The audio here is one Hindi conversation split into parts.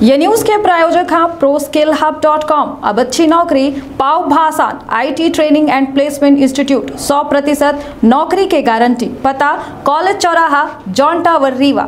ये न्यूज के प्रायोजक हैं ProSkillHub.com। अब अच्छी नौकरी पाओ भाषा IT training and placement institute 100% नौकरी के गारंटी। पता कॉलेज चौराहा जॉन टावर रीवा।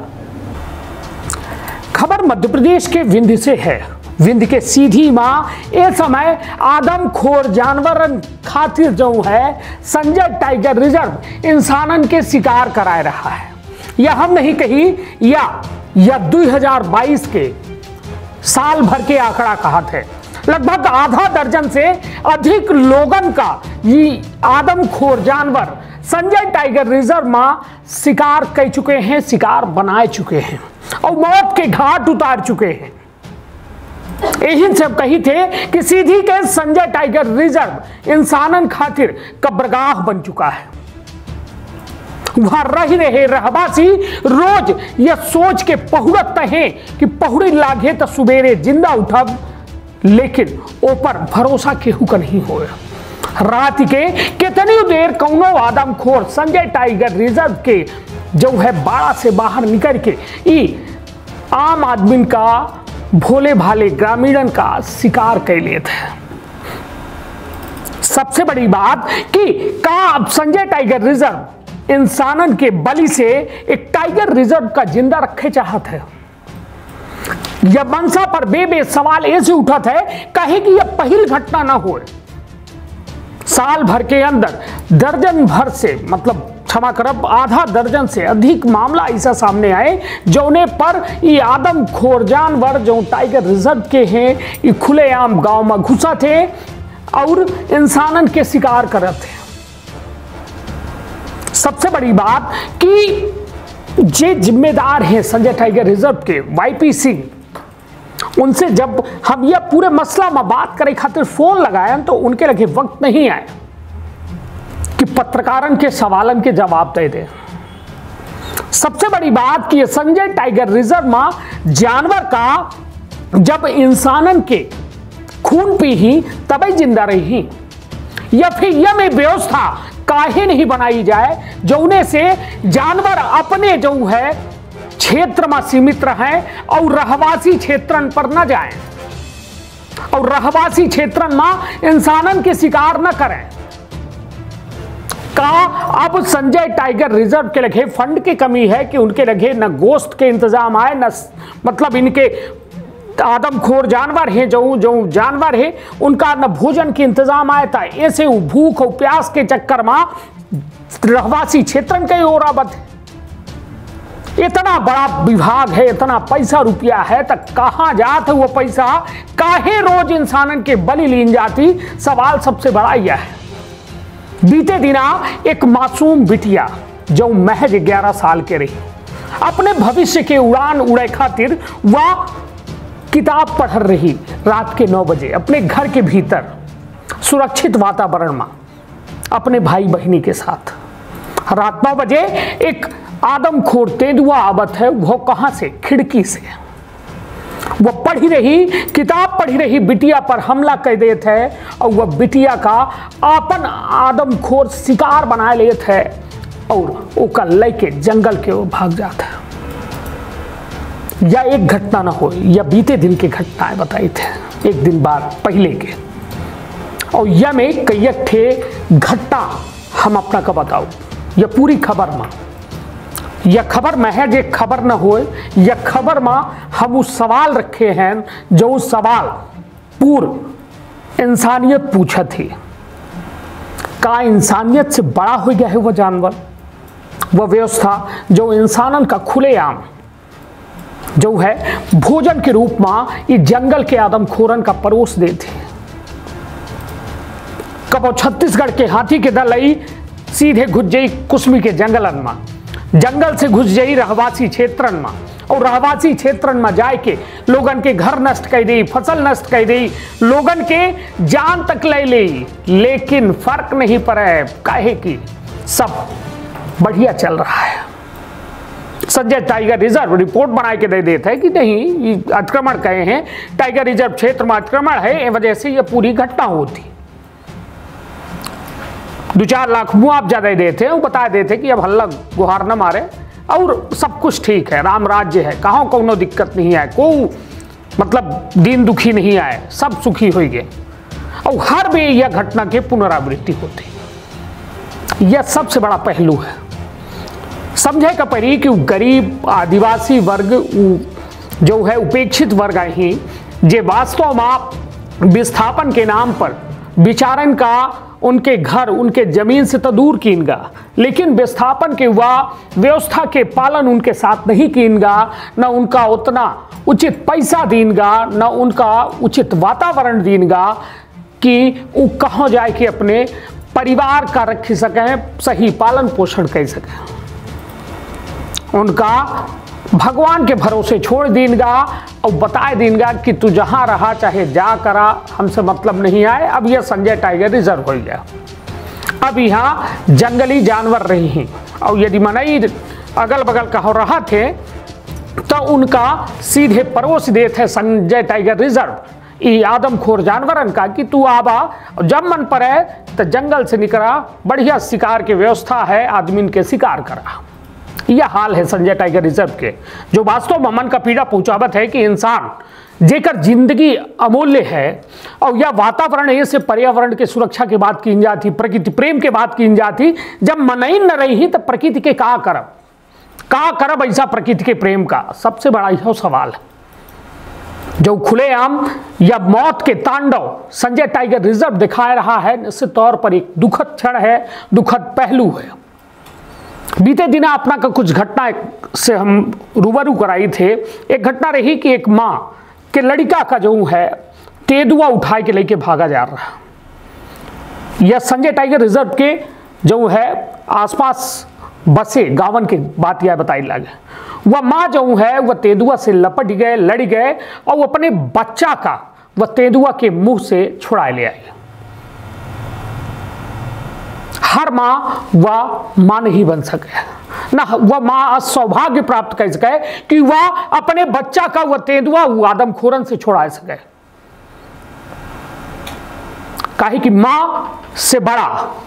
खबर मध्य प्रदेश के विंध्य से है। विंध्य के सीधी मां ये समय आदमखोर जानवरन खातिर जो है संजय टाइगर रिजर्व इंसानन के शिकार कराए रहा है। यह हम नहीं कही या 2022 के साल भर के आंकड़ा कहत है। लगभग आधा दर्जन से अधिक लोगन का ये आदमखोर जानवर संजय टाइगर रिजर्व में शिकार कर चुके हैं, शिकार बनाए चुके हैं और मौत के घाट उतार चुके हैं। यही सब कही थे कि सीधी के संजय टाइगर रिजर्व इंसानन खातिर कब्रगाह बन चुका है। वहां रह रहे रहवासी रोज यह सोच के पहुड़त हैं कि पहुड़ी लागे तो सुबेरे जिंदा उठब, लेकिन ऊपर भरोसा केहू का नहीं हो। रात के कितनी देर कौनो आदमखोर संजय टाइगर रिजर्व के जो है बाड़ा से बाहर निकल के आम आदमी का भोले भाले ग्रामीणन का शिकार कर लिए थे। सबसे बड़ी बात कि अब संजय टाइगर रिजर्व इंसानन के बलि से एक टाइगर रिजर्व का जिंदा रखे चाहत है। यह मनसा पर बेबे सवाल ऐसे उठत है कहे कि यह पहली घटना ना हो। साल भर के अंदर दर्जन भर से मतलब क्षमा करब आधा दर्जन से अधिक मामला ऐसा सामने आए जौने पर ये आदमखोर जानवर जो टाइगर रिजर्व के हैं ये खुलेआम गांव में घुसा थे और इंसानन के शिकार करत थे। सबसे बड़ी बात कि जे जिम्मेदार हैं संजय टाइगर रिजर्व के YP सिंह, उनसे जब हम यह पूरे मसला में बात करे खातिर फोन लगाए तो उनके लगे वक्त नहीं आए कि पत्रकारन के सवालन के जवाब दे दे। सबसे बड़ी बात कि संजय टाइगर रिजर्व में जानवर का जब इंसानन के खून पी ही तभी जिंदा रही या फिर यह में व्यवस्था काहे नहीं बनाई जाए जौने से जानवर अपने जो है क्षेत्र में सीमित रहे और रहवासी क्षेत्रन पर न जाए और रहवासी क्षेत्रन में इंसानन के शिकार न करें। अब संजय टाइगर रिजर्व के लगे फंड की कमी है कि उनके लगे न गोश्त के इंतजाम आए न मतलब इनके आदमखोर जानवर हैं जो जानवर है उनका न भोजन के इंतजाम आया था। ऐसे भूख और प्यास के चक्कर में रहवासी क्षेत्रन के ओर आबद है। इतना बड़ा विभाग है, इतना पैसा रुपया है, तक कहां जात है वो पैसा, काहे रोज इंसानन के बलि लीन जाती। सवाल सबसे बड़ा यह है। बीते दिना एक मासूम बिटिया जो महज 11 साल के रही अपने भविष्य के उड़ान उड़े खातिर वह किताब पढ़ रही रात के 9 बजे अपने घर के भीतर सुरक्षित वातावरण में अपने भाई बहनी के साथ। रात 9 बजे एक आदमखोर तेंदुआ आवत है। वो कहां से? खिड़की से। वो पढ़ी रही किताब पढ़ी रही बिटिया पर हमला कर देते है और वह बिटिया का अपन आदमखोर शिकार बना लेते है और ओका लेके जंगल के ओर भाग जाता है। या एक घटना ना हो या बीते दिन की घटनाएं बताई थे एक दिन बाद पहले के और यह में कई थे घटना हम अपना का बताओ। यह पूरी खबर में यह खबर महज एक खबर ना हो, यह खबर में हम उस सवाल रखे हैं जो उस सवाल पूर्व इंसानियत पूछा थी। का इंसानियत से बड़ा हो गया है वह जानवर, वह व्यवस्था जो इंसानन का खुलेआम जो है भोजन के रूप में ये जंगल के आदमखोरन का परोस देते हैं। कबो छत्तीसगढ़ के हाथी के दल आई सीधे घुस जाई कुसमी के जंगलन में, जंगल से घुस जाई रहवासी क्षेत्रन में और रहवासी क्षेत्रन में जाए के लोगन के घर नष्ट कर दी, फसल नष्ट कर दी, लोगन के जान तक ले ली, लेकिन फर्क नहीं पड़े काहे कि सब बढ़िया चल रहा है। संजय टाइगर रिजर्व रिपोर्ट बना के दे देते हैं कि नहीं अतिक्रमण कहे हैं, टाइगर रिजर्व क्षेत्र में अतिक्रमण है, इस वजह से यह पूरी घटना होती। 2-4 लाख मुआवजा दे देते हैं, वो बता देते कि अब हल्ला गुहार न मारे और सब कुछ ठीक है, राम राज्य है, कहाँ कोनो दिक्कत नहीं है, को मतलब दिन दुखी नहीं आए, सब सुखी हो गए। और हर में यह घटना के पुनरावृत्ति होती। यह सबसे बड़ा पहलू है। समझे का परी कि गरीब आदिवासी वर्ग जो है उपेक्षित वर्ग ही जे वास्तव में विस्थापन के नाम पर विचारण का उनके घर उनके जमीन से तो दूर कीनगा, लेकिन विस्थापन के वह व्यवस्था के पालन उनके साथ नहीं कीनगा, न उनका उतना उचित पैसा दीनगा, न उनका उचित वातावरण दीनगा कि वो कहाँ जाए कि अपने परिवार का रख सकें, सही पालन पोषण कर सकें। उनका भगवान के भरोसे छोड़ दीनगा और बताए दीनगा कि तू जहाँ रहा चाहे जा करा, हमसे मतलब नहीं आए। अब यह संजय टाइगर रिजर्व हो गया। अब यहाँ जंगली जानवर रही हैं और यदि मनई अगल बगल का हो रहा थे तो उनका सीधे परोस दे थे संजय टाइगर रिजर्व ये आदमखोर जानवरन का कि तू आबा, जब मन पर है तो जंगल से निकला, बढ़िया शिकार की व्यवस्था है, आदमी के शिकार करा। यह हाल है संजय टाइगर रिजर्व के, जो वास्तव में मन का पीड़ा पहुंचावत है कि इंसान जेकर जिंदगी अमूल्य है और यह वातावरण ऐसे पर्यावरण के सुरक्षा के बात की जाती, प्रकृति प्रेम के बात की जाती, जब मनई न रही तो प्रकृति के का करब ऐसा प्रकृति के प्रेम का सबसे बड़ा यह सवाल है जो खुलेआम या मौत के तांडव संजय टाइगर रिजर्व दिखा रहा है। निश्चित तौर पर एक दुखद क्षण है, दुखद पहलू है। बीते दिन अपना का कुछ घटना से हम रूबरू कराई थे। एक घटना रही कि एक माँ के लड़का का जो है तेंदुआ उठा के लेके भागा जा रहा। यह संजय टाइगर रिजर्व के जो है आसपास बसे गावन के बात यह बताई लगे। वह माँ जो है वह तेंदुआ से लपट गए, लड़ गए और वो अपने बच्चा का वह तेंदुआ के मुंह से छुड़ा ले आई। हर माँ वह माँ नहीं बन सके, ना वह माँ सौभाग्य प्राप्त कर सके कि वह अपने बच्चा का वह तेंदुआ आदमखोरन से छुड़ा सके। काहे कि माँ से बड़ा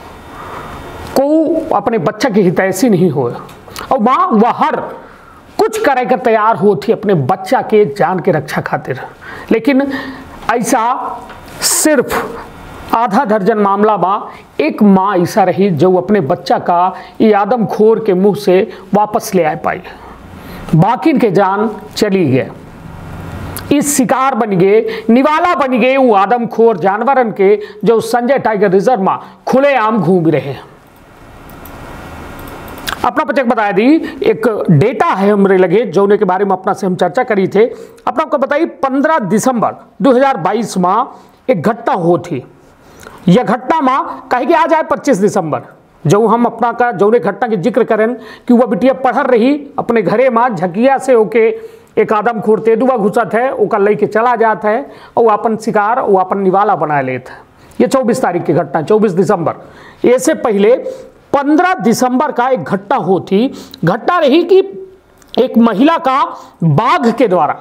को अपने बच्चा की हितैषी नहीं हो, और माँ वह हर कुछ करे कर तैयार हो थी अपने बच्चा के जान के रक्षा खातिर। लेकिन ऐसा सिर्फ आधा दर्जन मामला में एक माँ ऐसा रही जो अपने बच्चा का ये आदमखोर के मुंह से वापस ले आ पाई, बाकी के जान चली गए। इस शिकार बन गए, निवाला बन गए वो आदमखोर जानवरन के जो संजय टाइगर रिजर्व में खुलेआम घूम रहे हैं। अपना पचक बताया दी एक डेटा है हमरे लगे जोने के बारे में अपना से हम चर्चा करी थे। अपना आपको बताइए 15 दिसंबर 2022 में एक घटना हो थी। यह घटना में कहे कि आज आए 25 दिसंबर जो हम अपना का जौने घटना के जिक्र करें कि वह बिटिया पढ़ रही अपने घरे में झकिया से होके एक आदमखोर तेंदुआ घुसत है, ओका लेके चला जाता है और अपन शिकार वो अपन निवाला बना लेता है। ये 24 तारीख की घटना, 24 दिसंबर। इससे पहले 15 दिसंबर का एक घटना होती। घटना रही कि एक महिला का बाघ के द्वारा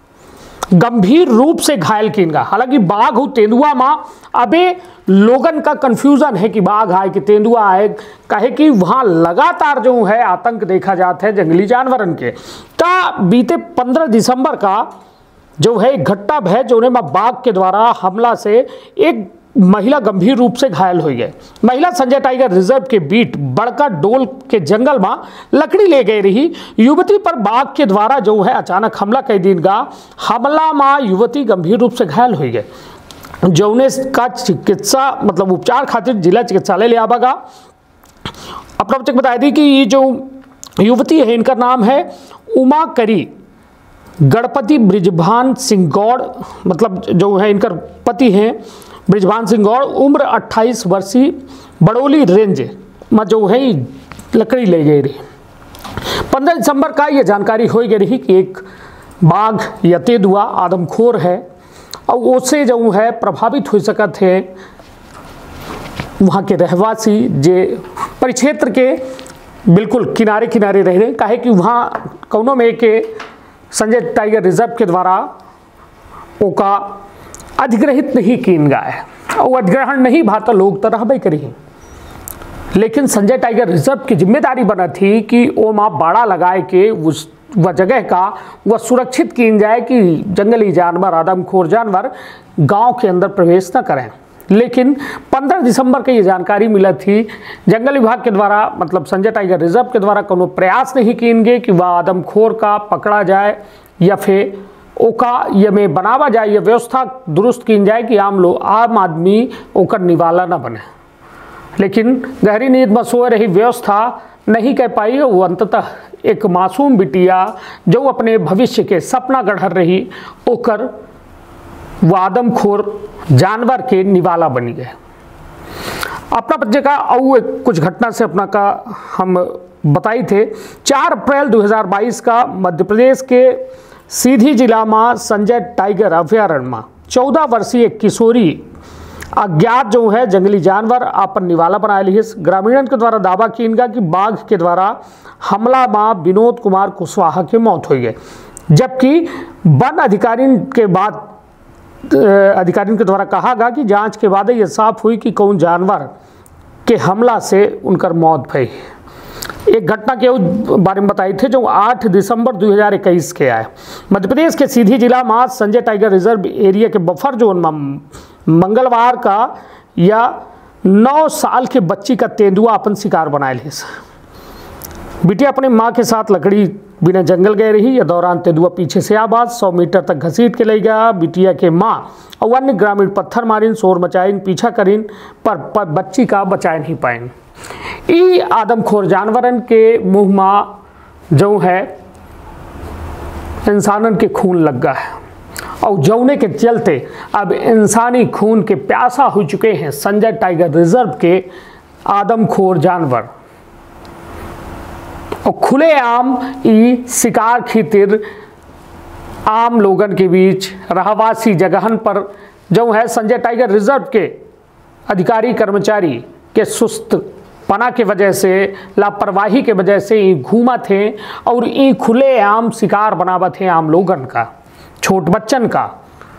गंभीर रूप से घायल किया गया। हालांकि बाघ हो तेंदुआ माँ, अबे लोगन का कंफ्यूजन है कि बाघ आए कि तेंदुआ आए, कहे कि वहाँ लगातार जो है आतंक देखा जाता है जंगली जानवरन के। ता बीते 15 दिसंबर का जो है घटना है जो बाघ के द्वारा हमला से एक महिला गंभीर रूप से घायल हुई है। महिला संजय टाइगर रिजर्व के बीट बड़का डोल के जंगल में लकड़ी ले गई रही। युवती पर बाघ के द्वारा जो है अचानक हमला कर दी गा। हमला में युवती गंभीर रूप से घायल हुई है, जौने का चिकित्सा मतलब उपचार खातिर जिला चिकित्सालय ले आवागा। अपना बच्चे बता दी कि ये जो युवती है इनका नाम है उमा करी गणपति ब्रिजभान सिंह गौड़, मतलब जो है इनका पति हैं ब्रिजभान सिंह गौड़, उम्र 28 वर्षीय, बड़ोली रेंज में जो है लकड़ी ले गई रही। 15 दिसंबर का ये जानकारी हो गई रही कि एक बाघ या तेंदुआ आदमखोर है और उससे जो है प्रभावित हो सकते हैं वहाँ के रहवासी जे परिक्षेत्र के बिल्कुल किनारे किनारे रह रहे। काहे कि वहाँ कौनों में के संजय टाइगर रिजर्व के द्वारा ओका अधिग्रहित नहीं किन गया है और अधिग्रहण नहीं भाता लोग तो रहबे करी। लेकिन संजय टाइगर रिजर्व की जिम्मेदारी बना थी कि वो माँ बाड़ा लगाए के उस व जगह का वह सुरक्षित की जाए कि जंगली जानवर, आदमखोर जानवर गांव के अंदर प्रवेश न करें। लेकिन 15 दिसंबर को ये जानकारी मिला थी जंगल विभाग के द्वारा, मतलब संजय टाइगर रिजर्व के द्वारा कोनो प्रयास नहीं किए गए कि वह आदमखोर का पकड़ा जाए या फिर ओका ये में बनावा जाए, ये व्यवस्था दुरुस्त की जाए कि आम आदमी ओकर निवाला न बने। लेकिन गहरी नींद में सोए रही व्यवस्था नहीं कह पाई। वो अंततः एक मासूम बिटिया जो अपने भविष्य के सपना गढ़ रही ओकर वो आदमखोर जानवर के निवाला बनी गए। अपना बच्चे का और कुछ घटना से अपना का हम बताई थे। 4 अप्रैल 2022 का मध्य प्रदेश के सीधी जिला में संजय टाइगर अभयारण्य में 14 वर्षीय किशोरी अज्ञात जो है जंगली जानवर अपन निवाला बना ली है। ग्रामीणों के द्वारा दावा किया कि बाघ के द्वारा हमला में विनोद कुमार कुशवाहा की मौत हुई है, जबकि वन अधिकारियों के द्वारा कहा गया कि जांच के बाद यह साफ हुई कि कौन जानवर के हमला से उनकर मौत भई। एक घटना के बारे में बताई थे जो 8 दिसंबर 2021 के आए। मध्य प्रदेश के सीधी जिला में संजय टाइगर रिजर्व एरिया के बफर जोन में मंगलवार का या 9 साल के बच्ची का तेंदुआ अपन शिकार बनाए ली। बिटिया अपनी माँ के साथ लकड़ी बिना जंगल गए रही। यह दौरान तेंदुआ पीछे से आवाज 100 मीटर तक घसीट के ले गया। बिटिया के माँ और अन्य ग्रामीण पत्थर मारिन, शोर मचाइन, पीछा करीन पर बच्ची का बचाए नहीं पाइन। ई आदमखोर जानवरन के मुंह में जो है इंसानन के खून लग गया है और जौने के चलते अब इंसानी खून के प्यासा हो चुके हैं संजय टाइगर रिजर्व के आदमखोर जानवर। और खुलेआम ई शिकार खातिर आम लोगन के बीच रहवासी जगहन पर जो है संजय टाइगर रिजर्व के अधिकारी कर्मचारी के सुस्त पना के वजह से, लापरवाही के वजह से ये घूमा थे और ये खुलेआम शिकार बनावा थे आम लोगन का, छोट बच्चन का।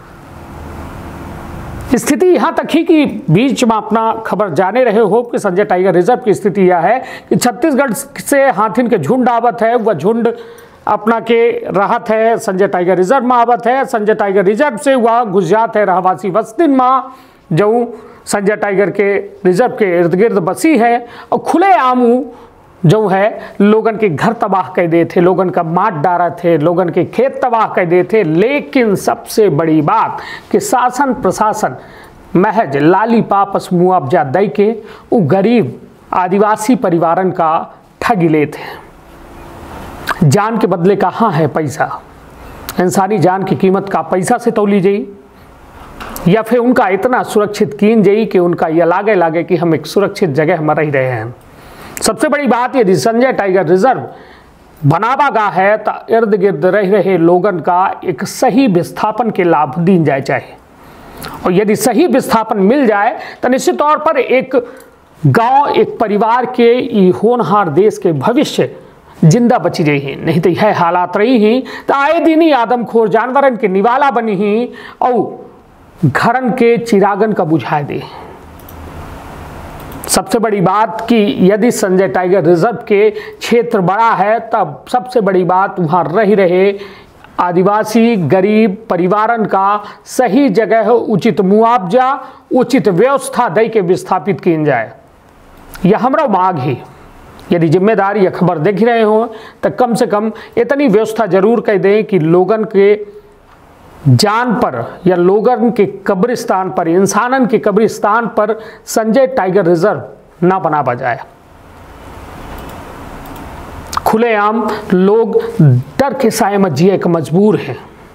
स्थिति यहाँ तक ही कि बीच में अपना खबर जाने रहे हो कि संजय टाइगर रिजर्व की स्थिति यह है कि छत्तीसगढ़ से हाथिन के झुंड आवत है। वह झुंड अपना के राहत है संजय टाइगर रिजर्व में आवत है। संजय टाइगर रिजर्व से वह घुस जात है रहवासी बस्तिन में जो संजय टाइगर के रिजर्व के इर्द गिर्द बसी है और खुले आम जो है लोगन के घर तबाह कर दे थे, लोगन का मार डारा थे, लोगन के खेत तबाह कर दे थे। लेकिन सबसे बड़ी बात कि शासन प्रशासन महज लाली पापस मुआवजा दे के वो गरीब आदिवासी परिवारन का ठगी ले थे। जान के बदले कहाँ है पैसा? इंसानी जान की कीमत का पैसा से तौली जाई या फिर उनका इतना सुरक्षित कीन जाई कि उनका यह लागे कि हम एक सुरक्षित जगह में रह रहे हैं। सबसे बड़ी बात यदि संजय टाइगर रिजर्व बनावा गा है तो इर्द गिर्द रह रहे लोगन का एक सही विस्थापन के लाभ दी जाए चाहिए। और यदि सही विस्थापन मिल जाए तो निश्चित तौर पर एक गांव, एक परिवार के ई होनहार देश के भविष्य जिंदा बची रही। नहीं तो यह हालात रही ही तो आए दिन ही आदमखोर जानवरन के निवाला बनी ही और घरन के चिरागन का बुझा दे। सबसे बड़ी बात कि यदि संजय टाइगर रिजर्व के क्षेत्र बड़ा है तब सबसे बड़ी बात वहाँ रह रहे आदिवासी गरीब परिवारन का सही जगह उचित मुआवजा, उचित व्यवस्था दे के विस्थापित की जाए। यह हमारा मांग ही। यदि जिम्मेदारी या खबर देख रहे हो तो कम से कम इतनी व्यवस्था जरूर कर दें कि लोगन के जान पर या लोगन के कब्रिस्तान पर, इंसानन के कब्रिस्तान पर संजय टाइगर रिजर्व ना बनावा जाए। खुलेआम लोग डर के साए में जिए के मजबूर हैं।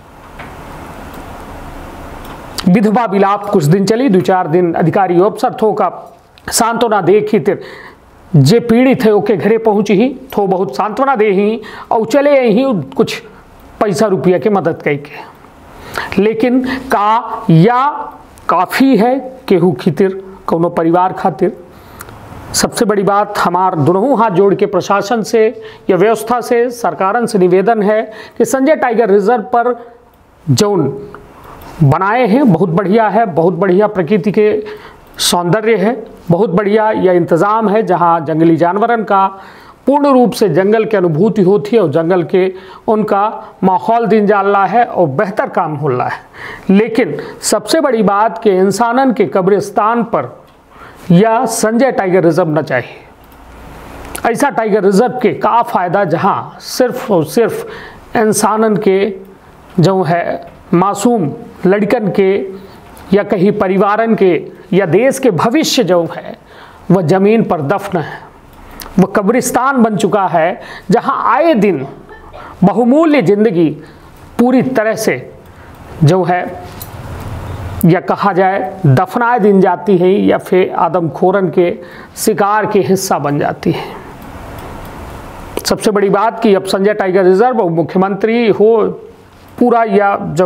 विधवा विलाप कुछ दिन चली, 2-4 दिन अधिकारी अफसर थो का सांत्वना दे खातिर जे पीड़ित है ओके घरे पहुंची ही थो बहुत सांत्वना दे ही और चले ही कुछ पैसा रुपया के मदद करके। लेकिन का या काफ़ी है केहू खातिर, कोनो परिवार खातिर? सबसे बड़ी बात हमार दोनों हाथ जोड़ के प्रशासन से या व्यवस्था से, सरकारन से निवेदन है कि संजय टाइगर रिजर्व पर जौन बनाए हैं बहुत बढ़िया है, बहुत बढ़िया प्रकृति के सौंदर्य है, बहुत बढ़िया यह इंतज़ाम है जहां जंगली जानवरन का पूर्ण रूप से जंगल की अनुभूति होती है और जंगल के उनका माहौल दिन जाला है और बेहतर काम हो रहा है। लेकिन सबसे बड़ी बात कि इंसानन के कब्रिस्तान पर या संजय टाइगर रिजर्व न चाहिए। ऐसा टाइगर रिजर्व के का फ़ायदा जहाँ सिर्फ और सिर्फ इंसानन के जो है मासूम लड़कन के या कहीं परिवारन के या देश के भविष्य जो है वह ज़मीन पर दफन है, वह कब्रिस्तान बन चुका है जहां आए दिन बहुमूल्य जिंदगी पूरी तरह से जो है या कहा जाए दफनाए दिन जाती है या फिर आदमखोरन के शिकार के हिस्सा बन जाती है। सबसे बड़ी बात कि अब संजय टाइगर रिजर्व मुख्यमंत्री हो पूरा या जो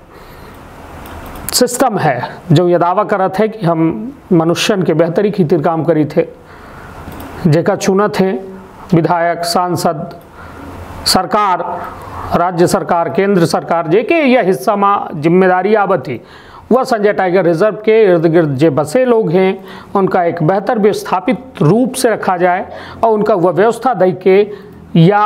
सिस्टम है जो ये दावा करत है कि हम मनुष्यन के बेहतरी खातिर काम करी थे, जेका चुनत है विधायक सांसद सरकार राज्य सरकार केंद्र सरकार जेके यह हिस्सा में जिम्मेदारी आवती वह संजय टाइगर रिजर्व के इर्द गिर्द जो बसे लोग हैं उनका एक बेहतर व्यवस्थापित रूप से रखा जाए और उनका वह व्यवस्था दे के या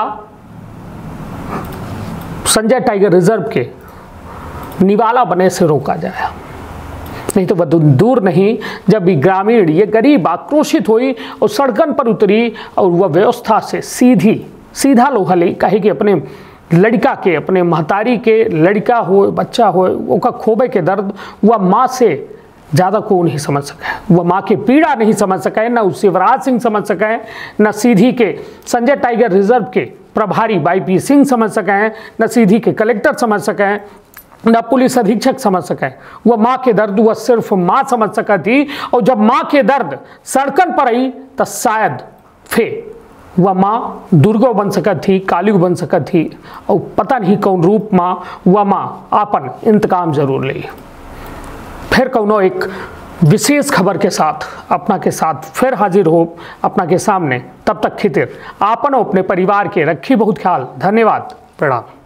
संजय टाइगर रिजर्व के निवाला बने से रोका जाए। नहीं तो वह दूर नहीं जब भी ग्रामीण ये गरीब आक्रोशित हुई और सड़कन पर उतरी और वह व्यवस्था से सीधा लोहली कहे कि अपने लड़का के अपने महतारी के लड़का हो बच्चा हो उसका खोबे के दर्द वह माँ से ज़्यादा को नहीं समझ सके, वह माँ की पीड़ा नहीं समझ सके, न शिवराज सिंह समझ सके, न सीधी के संजय टाइगर रिजर्व के प्रभारी YP सिंह समझ सके, न सीधी के कलेक्टर समझ सके, न पुलिस अधीक्षक समझ सके। वह माँ के दर्द वह सिर्फ माँ समझ सका थी और जब माँ के दर्द सड़कन पर आई तो शायद फिर वह माँ दुर्गो बन सका थी, काली बन सका थी और पता नहीं कौन रूप माँ वह माँ आपन इंतकाम जरूर ले। फिर कौनो एक विशेष खबर के साथ अपना के साथ फिर हाजिर हो अपना के सामने। तब तक खातिर आपन और अपने परिवार के रखी बहुत ख्याल। धन्यवाद, प्रणाम।